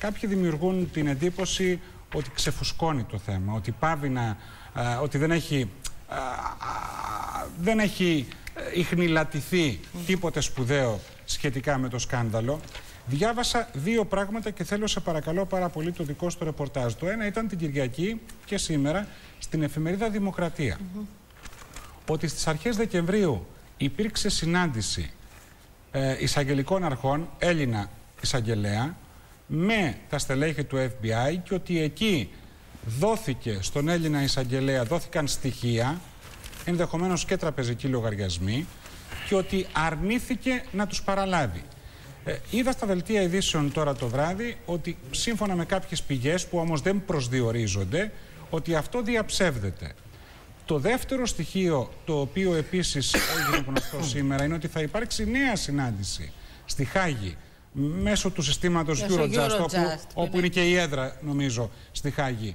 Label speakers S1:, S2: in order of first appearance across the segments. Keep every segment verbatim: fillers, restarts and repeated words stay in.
S1: κάποιοι δημιουργούν την εντύπωση ότι ξεφουσκώνει το θέμα, ότι πάβει να, α, ότι δεν έχει, α, α, δεν έχει ιχνηλατηθεί τίποτε σπουδαίο σχετικά με το σκάνδαλο. Διάβασα δύο πράγματα και θέλω σε παρακαλώ πάρα πολύ το δικό στο ρεπορτάζ. Το ένα ήταν την Κυριακή και σήμερα στην εφημερίδα Δημοκρατία. Mm-hmm. Ότι στις αρχές Δεκεμβρίου υπήρξε συνάντηση ε, εισαγγελικών αρχών, Έλληνα εισαγγελέα, με τα στελέχη του Εφ Μπι Άι και ότι εκεί δόθηκε στον Έλληνα εισαγγελέα, δόθηκαν στοιχεία, ενδεχομένως και τραπεζικοί λογαριασμοί, και ότι αρνήθηκε να τους παραλάβει. Ε, είδα στα δελτία ειδήσεων τώρα το βράδυ ότι σύμφωνα με κάποιες πηγές που όμως δεν προσδιορίζονται, ότι αυτό διαψεύδεται. Το δεύτερο στοιχείο, το οποίο επίσης έγινε γνωστό σήμερα, είναι ότι θα υπάρξει νέα συνάντηση στη Χάγη μέσω του συστήματος Eurojust, Eurojust, όπου, όπου είναι και η έδρα νομίζω στη Χάγη,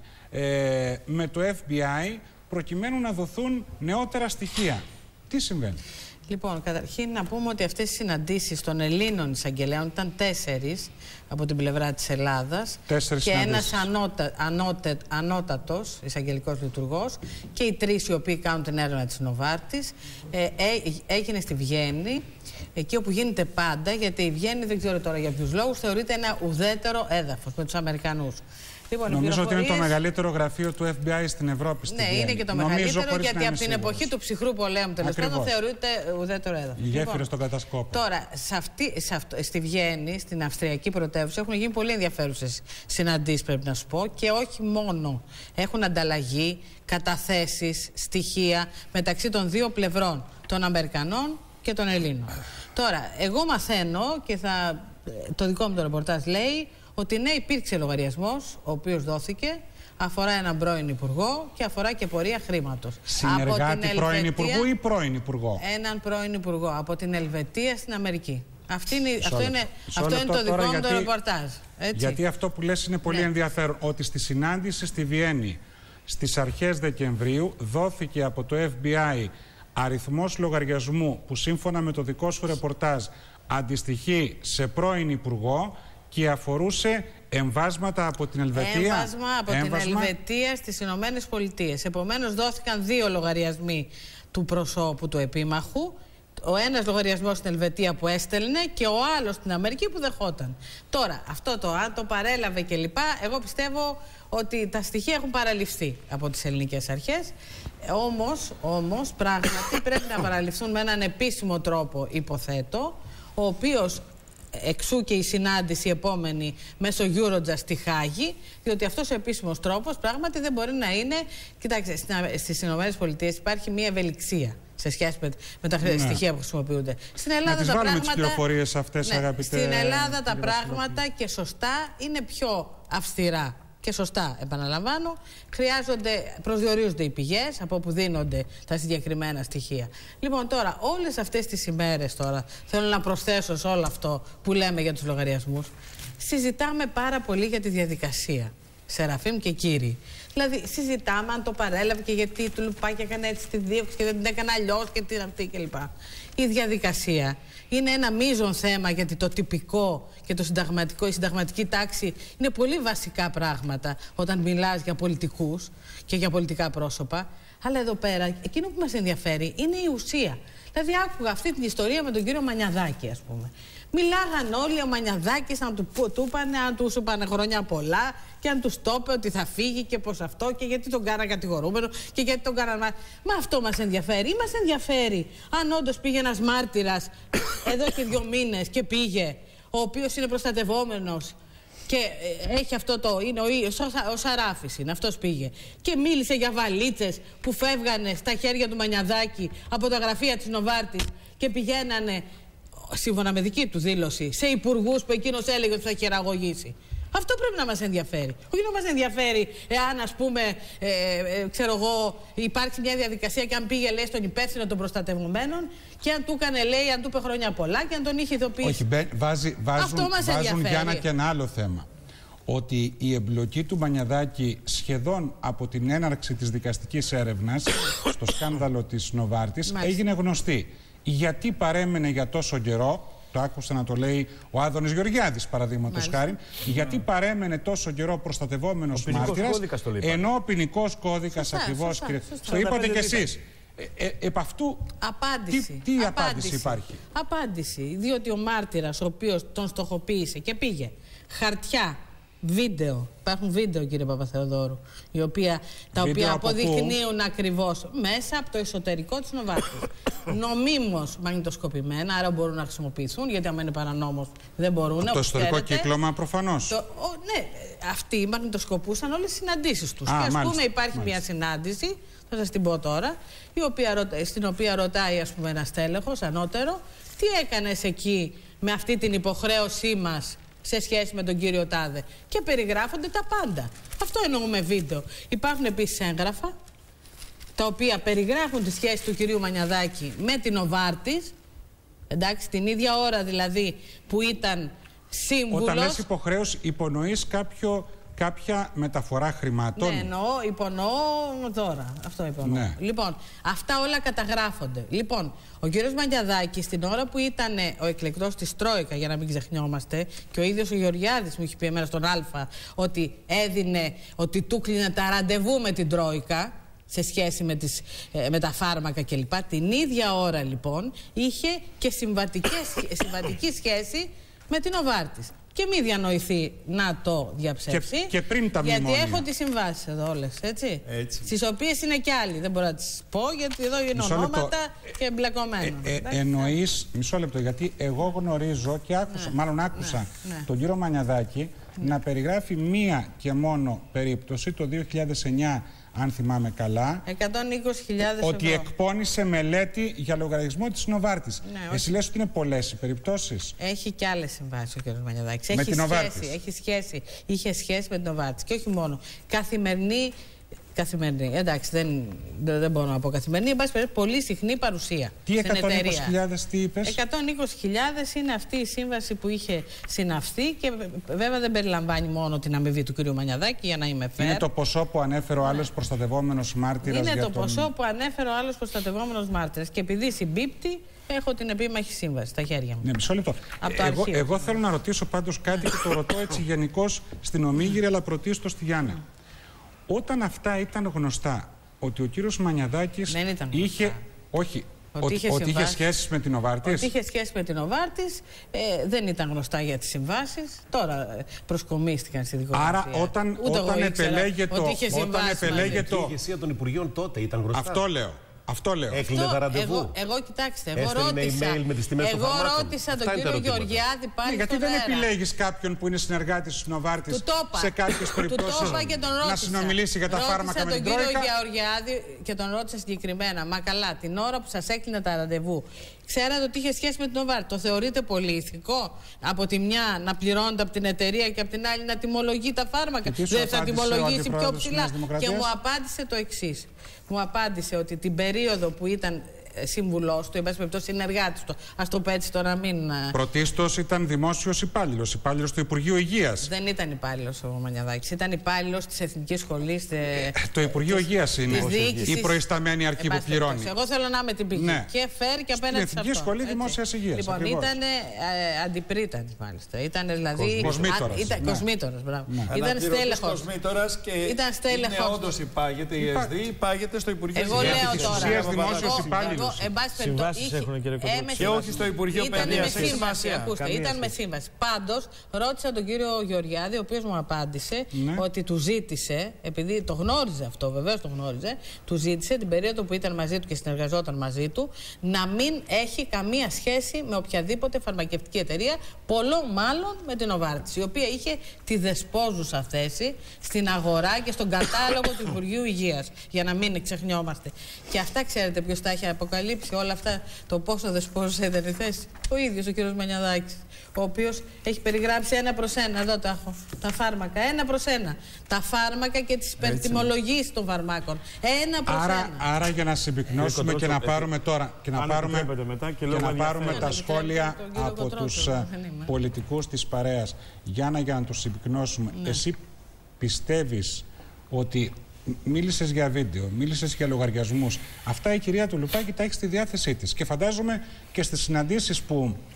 S1: ε, με το Εφ Μπι Άι, προκειμένου να δοθούν νεότερα στοιχεία. Τι συμβαίνει?
S2: Λοιπόν, καταρχήν να πούμε ότι αυτές οι συναντήσεις των Ελλήνων εισαγγελέων ήταν τέσσερις από την πλευρά της Ελλάδας
S1: τέσσερις
S2: και ένας
S1: ανώτα,
S2: ανώτε, ανώτατος εισαγγελικός λειτουργός και οι τρεις οι οποίοι κάνουν την έρευνα της Νοβάρτης. Ε, ε, έγινε στη Βιέννη, εκεί όπου γίνεται πάντα, γιατί η Βιέννη δεν ξέρω τώρα για ποιους λόγους θεωρείται ένα ουδέτερο έδαφος με τους Αμερικανούς. Λοιπόν,
S1: νομίζω ότι είναι το μεγαλύτερο γραφείο του Εφ Μπι Άι στην Ευρώπη. Στη
S2: ναι,
S1: Βιέννη.
S2: Είναι και το
S1: νομίζω,
S2: μεγαλύτερο, γιατί από την
S1: σίγουρος.
S2: εποχή του ψυχρού πολέμου τέλος πάντων θεωρείται ουδέτερο έδαφος.
S1: Οι γέφυρες στον κατασκόπο.
S2: Τώρα, σε αυτή, σε αυτό, στη Βιέννη, στην Αυστριακή πρωτεύουσα, έχουν γίνει πολύ ενδιαφέρουσες συναντήσεις, πρέπει να σου πω, και όχι μόνο. Έχουν ανταλλαγή, καταθέσεις, στοιχεία μεταξύ των δύο πλευρών, των Αμερικανών και των Ελλήνων. Τώρα, εγώ μαθαίνω και θα, το δικό μου το ρεπορτάζ λέει ότι ναι, υπήρξε λογαριασμός, ο οποίος δόθηκε, αφορά έναν πρώην υπουργό και αφορά και πορεία χρήματος.
S1: Συνεργάτη πρώην υπουργού ή πρώην υπουργό?
S2: Έναν πρώην υπουργό από την Ελβετία στην Αμερική. Αυτή είναι, αυτό είναι, αυτό είναι το δικό μου το ρεπορτάζ. Έτσι.
S1: Γιατί αυτό που λες είναι πολύ ναι. ενδιαφέρον. Ότι στη συνάντηση στη Βιέννη στις αρχές Δεκεμβρίου δόθηκε από το Εφ Μπι Άι αριθμός λογαριασμού που σύμφωνα με το δικό σου ρεπορτάζ αντιστοιχεί σε πρώην υπουργό και αφορούσε εμβάσματα από την Ελβετία.
S2: Έμβασμα από Έμβασμα. την Ελβετία στις Ηνωμένες Πολιτείες. Επομένως δόθηκαν δύο λογαριασμοί του προσώπου του επίμαχου. Ο ένας λογαριασμός στην Ελβετία που έστελνε και ο άλλος στην Αμερική που δεχόταν. Τώρα, αυτό το αν το παρέλαβε κλπ. Εγώ πιστεύω ότι τα στοιχεία έχουν παραληφθεί από τις ελληνικές αρχές. Όμως, όμως πράγματι πρέπει να παραληφθούν με έναν επίσημο τρόπο, υποθέτω, ο οποίος εξού και η συνάντηση επόμενη μέσω Eurojust στη Χάγη, διότι αυτός ο επίσημος τρόπος πράγματι δεν μπορεί να είναι. Κοιτάξτε, στις ΗΠΑ υπάρχει μια ευελιξία σε σχέση με, με τα ναι. στοιχεία που χρησιμοποιούνται. Στην Ελλάδα
S1: να τις
S2: τα
S1: βάλουμε
S2: πράγματα.
S1: Τις πληροφορίες αυτές,
S2: ναι,
S1: αγαπητέ.
S2: Στην Ελλάδα τα πράγματα και σωστά είναι πιο αυστηρά. Και σωστά, επαναλαμβάνω, χρειάζονται, προσδιορίζονται οι πηγές από όπου δίνονται τα συγκεκριμένα στοιχεία. Λοιπόν, τώρα, όλες αυτές τις ημέρες τώρα, θέλω να προσθέσω σε όλο αυτό που λέμε για τους λογαριασμούς, συζητάμε πάρα πολύ για τη διαδικασία. Σεραφείμ και κύριοι. Δηλαδή, συζητάμε αν το παρέλαβε και γιατί του πάει και έκανε έτσι τη δίωξη και δεν την έκανε αλλιώς και την αυτή κλπ. Η διαδικασία είναι ένα μείζον θέμα, γιατί το τυπικό και το συνταγματικό, η συνταγματική τάξη είναι πολύ βασικά πράγματα όταν μιλάς για πολιτικούς και για πολιτικά πρόσωπα. Αλλά εδώ πέρα, εκείνο που μας ενδιαφέρει είναι η ουσία. Δηλαδή, άκουγα αυτή την ιστορία με τον κύριο Μανιαδάκη, ας πούμε. Μιλάγαν όλοι, ο Μανιαδάκης, αν του, του είπανε, αν του είπανε χρόνια πολλά και αν του το είπε ότι θα φύγει και πως αυτό και γιατί τον κάναν κατηγορούμενο και γιατί τον κάναν. Μα αυτό μας ενδιαφέρει. Ή μας ενδιαφέρει αν όντως πήγε ένας μάρτυρας εδώ και δύο μήνες και πήγε, ο οποίος είναι προστατευόμενος και έχει αυτό το, είναι ο, ο, ο Σαράφης είναι, αυτός πήγε και μίλησε για βαλίτσες που φεύγανε στα χέρια του Μανιαδάκη από τα γραφεία της Νοβάρτης και πηγαίνανε, σύμφωνα με δική του δήλωση, σε υπουργούς που εκείνος έλεγε ότι θα χειραγωγήσει. Αυτό πρέπει να μας ενδιαφέρει. Όχι να μας ενδιαφέρει εάν, ας πούμε, ε, ε, ξέρω εγώ, υπάρξει μια διαδικασία και αν πήγε, λέει, στον υπεύθυνο των προστατευμένων και αν του έκανε, λέει, αν του είπε χρόνια πολλά και αν τον είχε ειδοποιήσει.
S1: Όχι, μπαι, βάζει, βάζουν,
S2: Αυτό μας
S1: βάζουν για ένα και ένα άλλο θέμα. Ότι η εμπλοκή του Μανιαδάκη σχεδόν από την έναρξη της δικαστικής έρευνας στο σκάνδαλο της Νοβάρτης έγινε γνωστή. Γιατί παρέμενε για τόσο καιρό το άκουσα να το λέει ο Άδωνης Γεωργιάδης, παραδείγματος χάρη, γιατί παρέμενε τόσο καιρό προστατευόμενος μάρτυρας, ενώ ο ποινικός κώδικας ακριβώς, κύριε, το είπατε κι εσείς. Ε, ε, επ' αυτού,
S2: απάντηση.
S1: Τι, τι απάντηση. απάντηση υπάρχει?
S2: Απάντηση, διότι ο μάρτυρας, ο οποίος τον στοχοποίησε και πήγε χαρτιά, βίντεο, υπάρχουν βίντεο, κύριε Παπαθεοδόρου, οι οποία, τα βίντεο οποία αποδεικνύουν ακριβώς μέσα από το εσωτερικό της Νοβάρτης. Νομίμως μαγνητοσκοπημένα, άρα μπορούν να χρησιμοποιηθούν, γιατί άμα είναι παρανόμως δεν μπορούν.
S1: Το ιστορικό κύκλωμα προφανώς.
S2: Το, ο, ναι, αυτοί μαγνητοσκοπούσαν όλες τις συναντήσεις τους. Α, και ας μάλιστα, πούμε υπάρχει μάλιστα. μια συνάντηση, θα σας την πω τώρα, η οποία, στην οποία ρωτάει ας πούμε ένας τέλεχος ανώτερο, τι έκανες εκεί με αυτή την υποχρέωσή μας σε σχέση με τον κύριο Τάδε. Και περιγράφονται τα πάντα. Αυτό εννοούμε βίντεο. Υπάρχουν επίσης έγγραφα, τα οποία περιγράφουν τη σχέση του κυρίου Μανιαδάκη με την Νοβάρτης. Εντάξει, την ίδια ώρα δηλαδή που ήταν σύμβουλος.
S1: Όταν λες υποχρέωση, υπονοείς κάποιο... κάποια μεταφορά χρημάτων.
S2: Ναι, εννοώ, υπονοώ τώρα. Αυτό υπονοώ. Ναι. Λοιπόν, αυτά όλα καταγράφονται. Λοιπόν, ο κύριος Μανιαδάκης, την ώρα που ήταν ο εκλεκτός της Τρόικα, για να μην ξεχνιόμαστε, και ο ίδιος ο Γεωργιάδης μου είχε πει εμένα στον Α, ότι έδινε, ότι του κλείνε τα ραντεβού με την Τρόικα, σε σχέση με, τις, με τα φάρμακα κλπ. Την ίδια ώρα λοιπόν είχε και συμβατική σχέση με την Νοβάρτης. Και μην διανοηθεί να το διαψεύσει.
S1: Και, και πριν τα
S2: γιατί
S1: μνημόνια.
S2: έχω τις συμβάσεις εδώ όλες, έτσι. έτσι. Στις οποίες είναι και άλλοι. Δεν μπορώ να τις πω, γιατί εδώ είναι μισό ονόματα λεπτό. Και εμπλεκομένα.
S1: Ε, ε, εννοείς, μισό λεπτό, γιατί εγώ γνωρίζω και άκουσα, ναι. μάλλον άκουσα ναι. Ναι. τον κύριο Μανιαδάκη ναι. να περιγράφει μία και μόνο περίπτωση το δύο χιλιάδες εννιά, αν θυμάμαι καλά,
S2: εκατόν είκοσι χιλιάδες ευρώ.
S1: Ότι εκπώνησε μελέτη για λογαριασμό της Νοβάρτης. Ναι, εσύ λες ότι είναι πολλές οι περιπτώσεις.
S2: Έχει και άλλες συμβάσεις ο κ. Μανιαδάκης.
S1: Με
S2: έχει
S1: την
S2: σχέση, έχει σχέση. Είχε σχέση με την Νοβάρτης. Και όχι μόνο. Καθημερινή. Καθημερινή. Εντάξει, δεν, δεν μπορώ να πω καθημερινή. Εν πάση περιπτώσει, πολύ συχνή παρουσία.
S1: Τι εκατόν είκοσι χιλιάδες, τι είπες?
S2: εκατόν είκοσι χιλιάδες είναι αυτή η σύμβαση που είχε συναυθεί και βέβαια δεν περιλαμβάνει μόνο την αμοιβή του κ. Μανιαδάκη, για να είμαι fair.
S1: Είναι το ποσό που ανέφερε ο άλλος προστατευόμενος μάρτυρας.
S2: Είναι
S1: για
S2: το
S1: τον...
S2: ποσό που ανέφερε ο άλλος προστατευόμενος μάρτυρας. Και επειδή συμπίπτει, έχω την επίμαχη σύμβαση στα χέρια μου.
S1: Ναι, μισό λεπτό. Εγώ, εγώ θέλω να ρωτήσω πάντως κάτι και το ρωτώ έτσι γενικώς στην Ομίγυρη, αλλά πρωτίστως στη Γιάννα. Όταν αυτά ήταν γνωστά, ότι ο κύριος Μανιαδάκης είχε, όχι, ότι, ότι, είχε, ότι είχε σχέσεις με την Νοβάρτης.
S2: Ότι είχε σχέσεις με την Νοβάρτης, ε, δεν ήταν γνωστά για τις συμβάσεις. Τώρα προσκομίστηκαν στη δικογραφία.
S1: Άρα όταν, όταν επελέγε το... Όταν επελέγε το...
S3: Η ηγεσία των Υπουργείων τότε ήταν γνωστά.
S1: Αυτό λέω. Αυτό λέω.
S3: Έκλεινε τα ραντεβού.
S2: Εγώ, εγώ κοιτάξτε, εγώ ρώτησα,
S3: email με τις τιμές
S2: εγώ ρώτησα τον κύριο Γεωργιάδη πάλι.
S1: Ναι, γιατί δεν επιλέγεις κάποιον που είναι συνεργάτης της Νοβάρτης σε κάποιες περιπτώσεις να συνομιλήσει για τα φάρμακα με την Τρόικα?
S2: Ρώτησα τον κύριο Γεωργιάδη και τον ρώτησα συγκεκριμένα. Μα καλά, την ώρα που σας έκλεινε τα ραντεβού, ξέρατε ότι είχε σχέση με την Νοβάρτη. Το θεωρείτε πολύ ηθικό? Από τη μια να πληρώνεται από την εταιρεία και από την άλλη να τιμολογεί τα φάρμακα. Δεν θα τιμολογήσει πιο ψηλά? Και μου απάντησε το εξής. Μου απάντησε ότι την περίοδο που ήταν σύμβουλός του, εν πάση περιπτώσει συνεργάτης του, ας το πω έτσι τώρα να μην...
S1: Πρωτίστως ήταν δημόσιος υπάλληλος, υπάλληλος του Υπουργείου Υγείας.
S2: Δεν ήταν υπάλληλος ο Μανιαδάκης, ήταν υπάλληλος της Εθνικής Σχολής. Τε... Ε,
S1: το Υπουργείο Υγείας είναι η προϊσταμένη αρχή που πληρώνει.
S2: Εγώ θέλω να είμαι την πηγή. Ναι. Και φέρ και απέναντι σε αυτό.
S1: Εθνική Σχολή Δημόσιας Υγείας.
S2: Λοιπόν, ήταν ε, αντιπρίτανης μάλιστα. Ήταν δηλαδή.
S1: Κοσμήτορας.
S2: Ήταν κοσμήτορας, μπράβο. Ήταν στέλεχος.
S4: Κοσμήτορας και είναι όντως υπάγεται η ΕΣΔ, υπάγεται στο Υπουργείο
S2: Υγείας. Εγώ λέω τώρα.
S1: Δημόσιος υπάλληλος.
S4: Συμβάσεις έχουν, κύριε Κοντρούτσο. Και όχι στο Υπουργείο Παιδείας.
S2: Ήταν με σύμβαση. Ακούστε, ήταν με σύμβαση. Πάντως, ρώτησα τον κύριο Γεωργιάδη, ο οποίος μου απάντησε ναι. ότι του ζήτησε, επειδή το γνώριζε αυτό, βεβαίως το γνώριζε, του ζήτησε την περίοδο που ήταν μαζί του και συνεργαζόταν μαζί του να μην έχει καμία σχέση με οποιαδήποτε φαρμακευτική εταιρεία, πολλό μάλλον με την Νοβάρτης, η οποία είχε τη δεσπόζουσα θέση στην αγορά και στον κατάλογο του Υπουργείου Υγείας. Για να μην ξεχνιόμαστε. Και αυτά ξέρετε ποιος τα έχει αποκαλύψει όλα αυτά, το πόσο δεσπόζουσα ήταν η θέση? Ο ίδιος ο κύριος Μανιαδάκης, ο οποίος έχει περιγράψει ένα προς ένα, εδώ τα έχω, τα φάρμακα, ένα προς ένα. Τα φάρμακα και τις υπερτιμολογίες των φαρμάκων, ένα προς
S1: άρα,
S2: ένα.
S1: Άρα για να συμπυκνώσουμε και να πάρουμε τώρα και να πάρουμε,
S4: μετά και
S1: και να πάρουμε τα σχόλια από τους πολιτικούς της παρέας, Γιάννα, για να τους συμπυκνώσουμε, ναι. εσύ πιστεύεις ότι μίλησες για βίντεο, μίλησες για λογαριασμούς. Αυτά η κυρία του Λουπάκη τα έχει στη διάθεσή της. Και φαντάζομαι και στις συναντήσεις που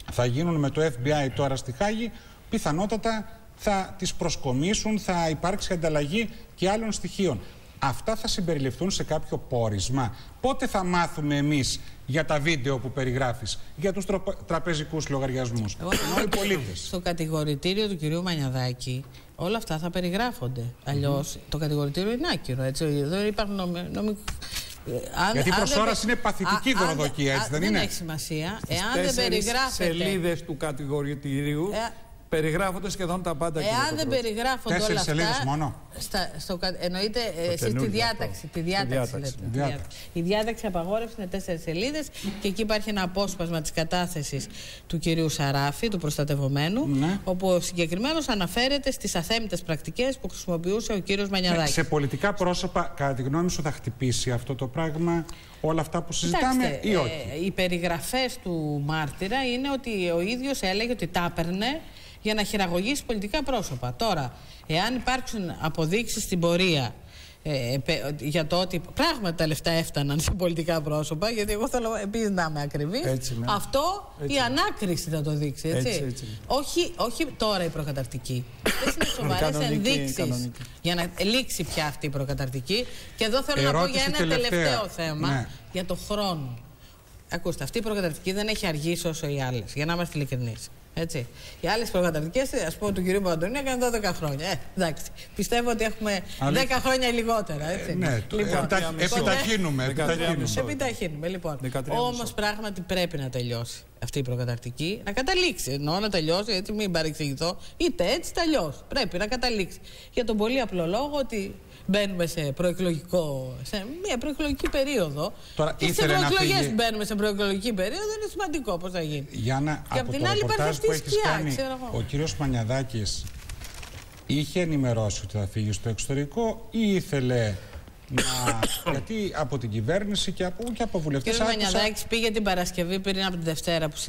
S1: θα γίνουν με το Εφ Μπι Άι τώρα στη Χάγη, πιθανότατα θα τις προσκομίσουν, θα υπάρξει ανταλλαγή και άλλων στοιχείων. Αυτά θα συμπεριληφθούν σε κάποιο πόρισμα. Πότε θα μάθουμε εμείς για τα βίντεο που περιγράφεις, για τους τραπεζικούς λογαριασμούς, ενώ οι πολίτες?
S2: Στο κατηγορητήριο του κυρίου Μανιαδάκη όλα αυτά θα περιγράφονται. Αλλιώς mm-hmm. το κατηγορητήριο είναι άκυρο. Έτσι. Δεν υπάρχουν νομικ... Αν,
S1: Γιατί προς
S2: αν
S1: ώρας είναι παθητική δωροδοκία, έτσι δεν είναι?
S2: Δεν έχει σημασία. Εάν δεν περιγράφεται...
S4: σελίδες του κατηγορητηρίου... Ε... περιγράφονται σχεδόν τα πάντα.
S2: Εάν δεν περιγράφονται όλα αυτά.
S1: Σελίδες μόνο.
S2: Στα, στο, εννοείται εσείς τη διάταξη. Τη διάταξη, διάταξη, λέτε, διάταξη. Η διάταξη απαγόρευση είναι τέσσερις σελίδες και εκεί υπάρχει ένα απόσπασμα της κατάθεσης του κυρίου Σαράφη, του προστατευομένου, ναι. όπου ο συγκεκριμένος αναφέρεται στις αθέμητες πρακτικές που χρησιμοποιούσε ο κύριος Μανιαδάκης. Ναι,
S1: σε πολιτικά πρόσωπα, κατά τη γνώμη σου, θα χτυπήσει αυτό το πράγμα όλα αυτά που συζητάμε? Κοιτάξτε, ή όχι?
S2: Ε, οι περιγραφές του μάρτυρα είναι ότι ο ίδιος έλεγε ότι τα έπαιρνε για να χειραγωγήσει πολιτικά πρόσωπα. Τώρα, εάν υπάρξουν αποδείξεις στην πορεία ε, για το ότι πράγματι τα λεφτά έφταναν σε πολιτικά πρόσωπα, γιατί εγώ θέλω επίσης να είμαι ακριβής, έτσι, ναι. αυτό έτσι, η ανάκριση θα το δείξει. Έτσι. Έτσι, έτσι. Όχι, όχι τώρα η προκαταρτική. Αυτές είναι σοβαρές ενδείξεις για να λήξει πια αυτή η προκαταρτική. Και εδώ θέλω Ερώτηση να πω για ένα τελευταία. τελευταίο θέμα, ναι. για το χρόνο. Ακούστε, αυτή η προκαταρτική δεν έχει αργήσει όσο οι άλλες, για να είμαστε ειλικρινείς. Έτσι. Οι άλλες προκαταρτικές, ας πούμε, του κυρίου Παπαντονίου έκαναν δώδεκα χρόνια. Ε, εντάξει. Πιστεύω ότι έχουμε Αλήθεια. δέκα χρόνια λιγότερα. Έτσι.
S1: Ε, ναι, λοιπόν, ε, επιταχύνουμε. Επιταχύνουμε.
S2: επιταχύνουμε λοιπόν. Όμως πράγματι πρέπει να τελειώσει αυτή η προκαταρτική, να καταλήξει. Εννοώ να τελειώσει, έτσι, μην παρεξηγηθώ. Είτε έτσι, είτε αλλιώς. Πρέπει να καταλήξει. Για τον πολύ απλό λόγο ότι μπαίνουμε σε προεκλογικό, σε μια προεκλογική περίοδο. Τώρα, και σε προεκλογές φύγει... μπαίνουμε σε προεκλογική περίοδο, είναι σημαντικό πώς θα γίνει.
S1: Γιάννα, και από την άλλη υπάρχει αυτή η σκιά, ξέρω εγώ. Ο κύριος Μανιαδάκης είχε ενημερώσει ότι θα φύγει στο εξωτερικό ή ήθελε να... γιατί από την κυβέρνηση και από, και από βουλευτές. Ο κύριος άκουσα... Μανιαδάκης πήγε την Παρασκευή πριν από τη Δευτέρα που,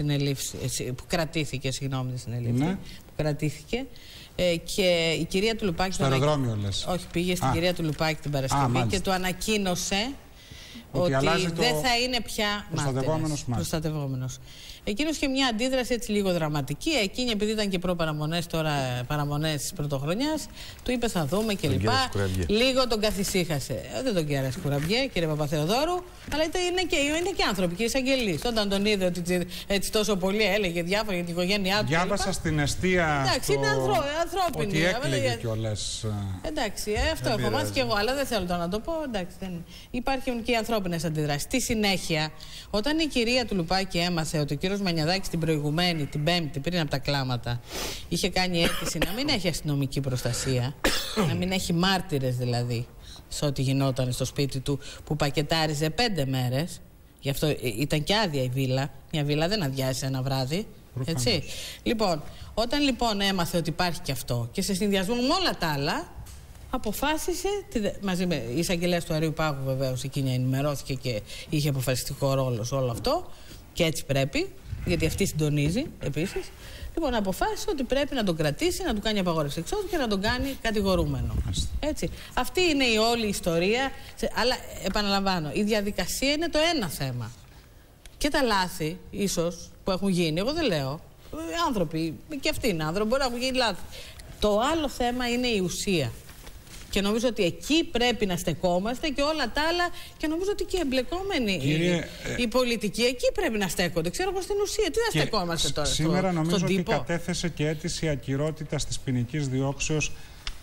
S1: που κρατήθηκε, συγγνώμη, συνελήφθη, ναι. που κρατήθηκε. Ε, και η κυρία Τουλουπάκη. Στο αεροδρόμιο, λες.
S2: Όχι, πήγε στην Α. κυρία Τουλουπάκη την Παρασκευή Α, και του ανακοίνωσε ότι, ότι δεν θα είναι πια μάρτυρας. Προστατευόμενος. Εκείνος είχε μια αντίδραση έτσι λίγο δραματική. Εκείνη, επειδή ήταν και προ-παραμονές, τώρα παραμονές της πρωτοχρονιάς, του είπε θα δούμε κλπ. Λίγο τον καθησύχασε. Ε, δεν τον κέρασε κουραμπιέ, κύριε Παπαθεοδόρου, αλλά είναι και, είναι και άνθρωποι, κύριε Εισαγγελής. Όταν τον είδε ότι έτσι τόσο πολύ έλεγε διάφορα για την οικογένειά του.
S1: Διάβασα στην εστία.
S2: Εντάξει, είναι ανθρω, ανθρώπινη.
S1: Ότι έκλαιγε κιόλας.
S2: Εντάξει, ε, αυτό έχω μάθει κι εγώ, αλλά δεν θέλω τώρα να το πω. Εντάξει, δεν... Υπάρχουν και οι ανθρώπινες αντιδράσεις. Στη συνέχεια, όταν η κυρία Τουλουπάκη έμαθε ότι ο κύριος Μανιαδάκης την προηγουμένη, την Πέμπτη, πριν από τα κλάματα, είχε κάνει αίτηση να μην έχει αστυνομική προστασία, να μην έχει μάρτυρες δηλαδή, σε ό,τι γινόταν στο σπίτι του, που πακετάριζε πέντε μέρες. Γι' αυτό ήταν και άδεια η βίλα. Μια βίλα δεν αδειάζει ένα βράδυ. Έτσι. Λοιπόν, όταν λοιπόν έμαθε ότι υπάρχει και αυτό και σε συνδυασμό με όλα τα άλλα, αποφάσισε, μαζί με εισαγγελέας του Αρείου Πάγου βεβαίως, εκείνη ενημερώθηκε και είχε αποφασιστικό ρόλο σε όλο αυτό, και έτσι πρέπει, γιατί αυτή συντονίζει επίσης. Λοιπόν, αποφάσισε ότι πρέπει να τον κρατήσει, να του κάνει απαγόρευση εξόδου και να τον κάνει κατηγορούμενο. Έτσι. Αυτή είναι η όλη ιστορία. Αλλά επαναλαμβάνω, η διαδικασία είναι το ένα θέμα. Και τα λάθη, ίσως, που έχουν γίνει, εγώ δεν λέω. Άνθρωποι, και αυτοί είναι άνθρωποι, μπορεί να έχουν γίνει λάθη. Το άλλο θέμα είναι η ουσία. Και νομίζω ότι εκεί πρέπει να στεκόμαστε και όλα τα άλλα. Και νομίζω ότι και εμπλεκόμενοι Κύριε, οι, οι πολιτικοί εκεί πρέπει να στέκονται. Ξέρω εγώ στην ουσία. Τι θα στεκόμαστε τώρα?
S1: Σήμερα
S2: στο,
S1: νομίζω
S2: στον
S1: ότι
S2: τύπο.
S1: κατέθεσε και αίτηση ακυρότητας της ποινικής διώξεως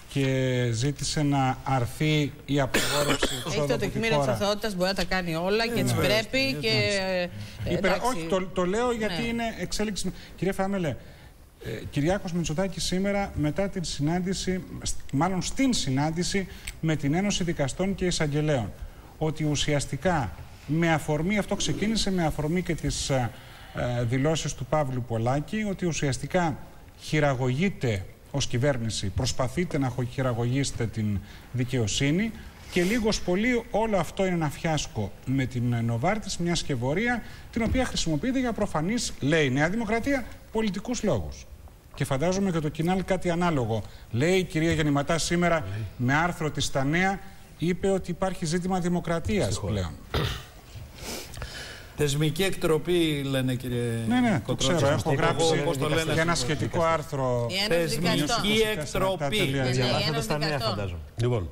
S1: και ζήτησε να αρθεί η απαγόρευση εξόδου.
S2: Έχει το τεκμήριο της αθωότητας, μπορεί να τα κάνει όλα και έτσι πρέπει. Και,
S1: ε, Είπε, όχι, το, το λέω γιατί ναι. είναι εξέλιξη. Κύριε Φάμελε, Ε, Κυριάκος Μητσοτάκης σήμερα, μετά την συνάντηση, μάλλον στην συνάντηση με την Ένωση Δικαστών και Εισαγγελέων, ότι ουσιαστικά με αφορμή, αυτό ξεκίνησε με αφορμή και τις ε, ε, δηλώσεις του Παύλου Πολάκη, ότι ουσιαστικά χειραγωγείτε ως κυβέρνηση, προσπαθείτε να χειραγωγήσετε την δικαιοσύνη και λίγος πολύ όλο αυτό είναι ένα φιάσκο με την Νοβάρτις, μια σκευωρία την οποία χρησιμοποιείται για προφανείς, λέει η Νέα Δημοκρατία, πολιτικούς λόγους. Και φαντάζομαι και το Κινάλ κάτι ανάλογο. Λέει η κυρία Γεννηματά σήμερα λέει. με άρθρο της στα Νέα, είπε ότι υπάρχει ζήτημα δημοκρατίας πλέον.
S4: Θεσμική εκτροπή, λένε, κύριε
S1: Ναι, ναι, το ξέρω. Έχω γράψει
S4: για
S1: ένα σχετικό άρθρο.
S4: Θεσμική εκτροπή.
S5: Διαβάσατε στα νέα, φαντάζομαι.
S3: Λοιπόν,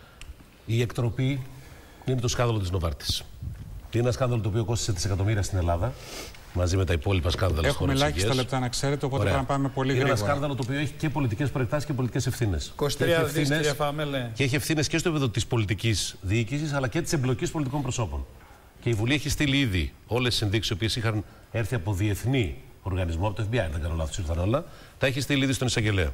S3: η εκτροπή είναι το σκάνδαλο της Νοβάρτης. Είναι ένα σκάνδαλο το οποίο κόστησε δισεκατομμύρια στην Ελλάδα, μαζί με τα υπόλοιπα σκάνδαλα.
S1: Έχουμε ελάχιστα λεπτά να ξέρετε, οπότε πρέπει να πάμε πολύ γρήγορα.
S3: Είναι ένα σκάνδαλο το οποίο έχει και πολιτικές προεκτάσεις και πολιτικές ευθύνες.
S4: είκοσι τρία δισεκατομμύρια φάμελε.
S3: Και έχει ευθύνες και στο επίπεδο της πολιτικής διοίκησης, αλλά και της εμπλοκής πολιτικών προσώπων. Και η Βουλή έχει στείλει ήδη όλες τις ενδείξεις, οι οποίες είχαν έρθει από διεθνή οργανισμό, από το Εφ Μπι Άι, δεν κάνω λάθος, ήρθαν όλα, τα έχει στείλει ήδη στον εισαγγελέα.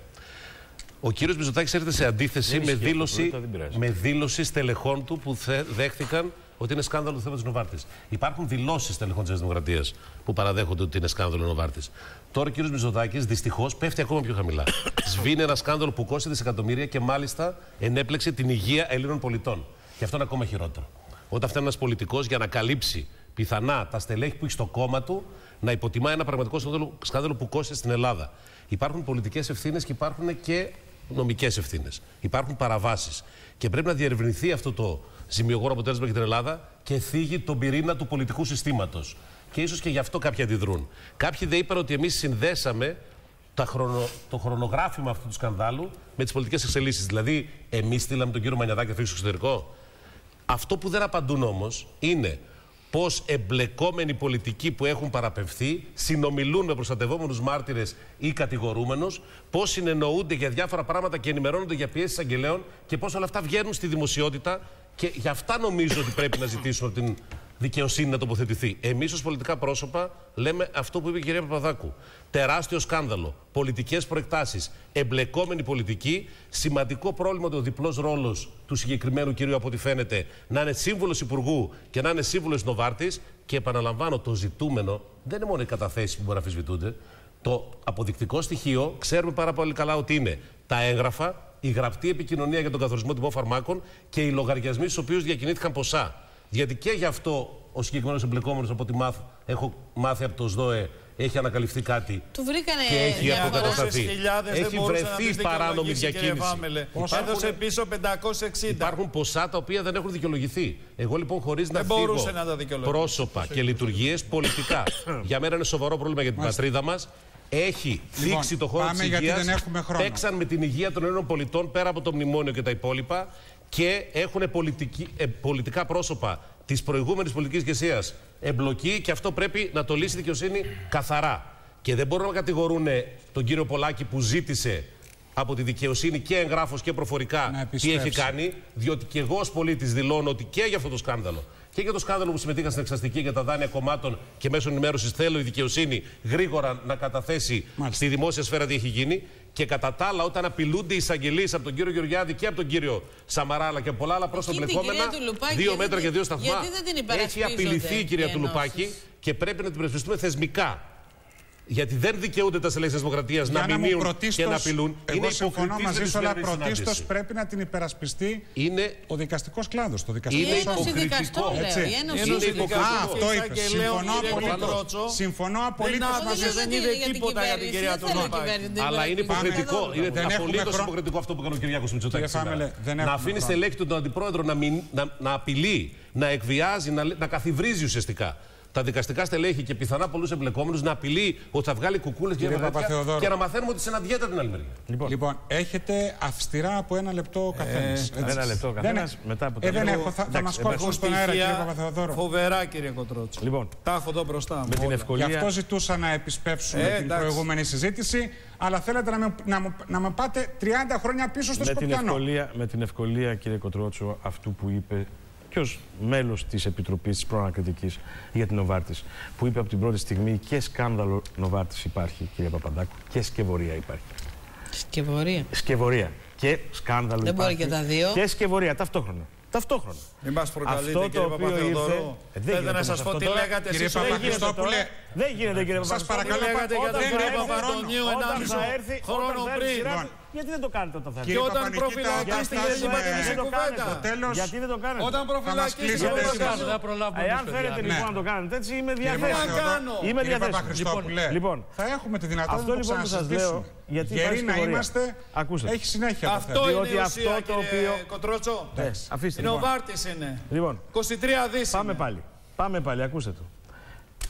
S3: Ο κύριος Μητσοτάκης έρχεται σε αντίθεση με δήλωση, με δήλωση στελεχών του που θε, δέχτηκαν ότι είναι σκάνδαλο το θέμα της Νοβάρτης. Υπάρχουν δηλώσεις στελεχών της Δημοκρατίας που παραδέχονται ότι είναι σκάνδαλο Νοβάρτης. Τώρα ο κύριος Μητσοτάκης δυστυχώς πέφτει ακόμα πιο χαμηλά. Σβήνει ένα σκάνδαλο που κόστησε δισεκατομμύρια και μάλιστα ενέπλεξε την υγεία Ελλήνων πολιτών. Και αυτό είναι ακόμα χειρότερο. Όταν φτάνει ένας πολιτικός για να καλύψει πιθανά τα στελέχη που έχει στο κόμμα του, να υποτιμά ένα πραγματικό σκάνδαλο που κόστησε στην Ελλάδα. Υπάρχουν πολιτικές ευθύνες και υπάρχουν και νομικές ευθύνες. Υπάρχουν παραβάσεις. Και πρέπει να διερευνηθεί αυτό το ζημιογόρο αποτέλεσμα για την Ελλάδα και θίγει τον πυρήνα του πολιτικού συστήματος. Και ίσως και γι' αυτό κάποιοι αντιδρούν. Κάποιοι δεν είπαν ότι εμείς συνδέσαμε τα χρονο, το χρονογράφημα αυτού του σκανδάλου με τις πολιτικές εξελίξεις. Δηλαδή, εμείς στείλαμε τον κύριο Μανιαδάκη να φύγει στο εξωτερικό. Αυτό που δεν απαντούν όμως είναι πώς εμπλεκόμενοι πολιτικοί που έχουν παραπευθεί συνομιλούν με προστατευόμενους μάρτυρες ή κατηγορούμενους, πώς συνεννοούνται για διάφορα πράγματα και ενημερώνονται για πιέσεις αγγελέων και πώς όλα αυτά βγαίνουν στη δημοσιότητα. Και γι' αυτά νομίζω ότι πρέπει να ζητήσουμε από την δικαιοσύνη να τοποθετηθεί. Εμείς ως πολιτικά πρόσωπα λέμε αυτό που είπε η κυρία Παπαδάκου. Τεράστιο σκάνδαλο, πολιτικές προεκτάσεις, εμπλεκόμενη πολιτική, σημαντικό πρόβλημα το διπλός ρόλος του συγκεκριμένου κυρίου από ό,τι φαίνεται να είναι σύμβουλος Υπουργού και να είναι σύμβουλος Νοβάρτης. Και επαναλαμβάνω, το ζητούμενο δεν είναι μόνο οι καταθέσεις που μπορεί να αμφισβητούνται. Το αποδεικτικό στοιχείο ξέρουμε πάρα πολύ καλά ότι είναι τα έγγραφα, η γραπτή επικοινωνία για τον καθορισμό τιμών φαρμάκων και οι λογαριασμοί στους οποίους διακινήθηκαν ποσά. Γιατί και γι' αυτό ο συγκεκριμένος εμπλεκόμενος, από ό,τι μάθ, έχω μάθει από το ΣΔΟΕ, έχει ανακαλυφθεί κάτι
S2: του βρήκανε
S3: και έχει αποκατασταθεί.
S4: Έχει
S3: βρεθεί παράνομη διακίνηση.
S4: Έδωσε πίσω πεντακόσια εξήντα.
S3: Υπάρχουν ποσά τα οποία δεν έχουν δικαιολογηθεί. Εγώ λοιπόν, χωρίς να φύγω πρόσωπα και λειτουργίες πολιτικά, για μένα είναι σοβαρό πρόβλημα για την πατρίδα μας. Έχει
S1: λοιπόν,
S3: θίξει το χώρο της υγείας, παίξαν με την υγεία των Ελλήνων πολιτών πέρα από το μνημόνιο και τα υπόλοιπα και έχουν πολιτική, ε, πολιτικά πρόσωπα της προηγούμενης πολιτικής ηγεσίας εμπλοκή και αυτό πρέπει να το λύσει η δικαιοσύνη καθαρά. Και δεν μπορούν να κατηγορούν τον κύριο Πολάκη που ζήτησε από τη δικαιοσύνη και εγγράφος και προφορικά τι έχει κάνει, διότι και εγώ ως πολίτης δηλώνω ότι και για αυτό το σκάνδαλο και για το σκάνδαλο που συμμετείχα στην εξαστική για τα δάνεια κομμάτων και μέσω ενημέρωσης θέλω η δικαιοσύνη γρήγορα να καταθέσει Μάλιστα. στη δημόσια σφαίρα τι έχει γίνει. Και κατά τα άλλα, όταν απειλούνται οι εισαγγελίες από τον κύριο Γεωργιάδη και από τον κύριο Σαμαρά, αλλά και πολλά άλλα πρόσωπα μπλεκόμενα, δύο μέτρα και δύο σταθμά, έχει απειληθεί η κυρία Τουλουπάκη και πρέπει να την υπερασπιστούμε θεσμικά. Γιατί δεν δικαιούνται τα στελέχη της Δημοκρατίας να μηνύουν και να απειλούν.
S1: Εγώ είναι συμφωνώ μαζί σου, αλλά πρωτίστως πρέπει να την υπερασπιστεί είναι... ο δικαστικός κλάδος. Το δικαστικό
S3: είναι υποκριτικό.
S1: Είναι υποκριτικό. Αυτό είπε. Συμφωνώ απολύτως. Συμφωνώ απολύτως μαζί σου.
S4: Δεν είδε τίποτα για την κυρία Τουλουπάκη.
S3: Αλλά είναι υποκριτικό. Είναι απολύτως υποκριτικό αυτό που έκανε ο Κυριάκος Μητσοτάκης. Να αφήνει στελέχη του τον αντιπρόεδρο να απειλεί, να εκβιάζει, να καθιβρίζει ουσιαστικά τα δικαστικά στελέχη και πιθανά πολλούς εμπλεκόμενους, να απειλεί ότι θα βγάλει κουκούλες και, και να μαθαίνουμε ότι συναντιέται την άλλη μεριά.
S1: Λοιπόν, λοιπόν, έχετε αυστηρά από ένα λεπτό ο καθένας.
S5: Ε, ένα λεπτό ο καθένας. Μετά από
S1: ε, δεν έχω, θα, θα μας κόψουν στον αέρα, κύριε Παπαθεοδόρο.
S4: Φοβερά, κύριε Κοτρότσο.
S5: Λοιπόν,
S4: τα έχω εδώ μπροστά μου.
S5: Με την ευκολία...
S1: Γι' αυτό ζητούσα να επισπεύσουμε ε, την εντάξει. προηγούμενη συζήτηση, αλλά θέλετε να με, να, να με πάτε τριάντα χρόνια πίσω στο Σκοπιανό.
S5: Με την ευκολία, κύριε Κοτρότσο, αυτού που είπε και ως μέλος της Επιτροπής της Προανακριτικής για την Νοβάρτης, που είπε από την πρώτη στιγμή και σκάνδαλο Νοβάρτης υπάρχει, κυρία Παπαδάκου, και σκευωρία υπάρχει.
S2: Σκευωρία.
S5: Σκευωρία. Και σκάνδαλο
S2: Δεν
S5: υπάρχει.
S2: Δεν μπορεί και τα δύο.
S5: Και σκευωρία ταυτόχρονα. Ταυτόχρονα.
S4: Μην μας προκαλείτε, κύριε Παπαθεοδόρου. Θέλετε να σας πω τι λέγατε εσείς.
S1: Κύριε Παπαθεοδόρου.
S5: Δεν γίνεται, κύριε Παπαθεοδόρου.
S1: Σας παρακαλώ,
S4: λέγατε για τον κύριο Παπαντονίου ενάμιση χρόνο πριν.
S5: Γιατί δεν το κάνετε όταν θα έρθει.
S4: Και όταν προφυλακίστηκε δεν είπατε μισή κουβέντα.
S5: Γιατί δεν το κάνετε.
S4: Όταν προφυλακίστηκε δεν το κάνετε.
S5: Εάν θέλετε λοιπόν να το κάνετε έτσι, είμαι διαθέσιμο. Είμαι διαθέσιμο.
S1: Λοιπόν, θα έχουμε τη δυνατότητα να ξανασυζητήσουμε. Γεροί να είμαστε, έχει συνέχεια.
S4: Αυτό είναι η ουσία, κύριε Κοτρότσο.
S5: Αφήστε.
S4: Είναι ο Βάρτης είναι.
S5: Λοιπόν,
S4: είκοσι τρία δις.
S5: Πάμε πάλι. Πάμε πάλι, ακούστε το.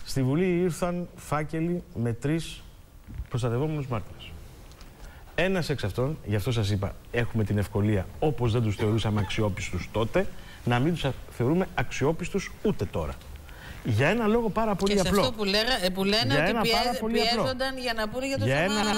S5: Στη Βουλή ήρθαν φάκελοι με τρεις προστατευόμενους μάρτυρες. Ένας εξ αυτών, γι' αυτό σας είπα, έχουμε την ευκολία, όπως δεν τους θεωρούσαμε αξιόπιστους τότε, να μην τους θεωρούμε αξιόπιστους ούτε τώρα. Για ένα λόγο πάρα πολύ
S2: και
S5: απλό.
S2: Και σε αυτό που, λέγα, που λένε
S5: για
S2: ότι
S5: πιέζ,
S2: πιέζονταν για να πούνε για το Σαμάρα.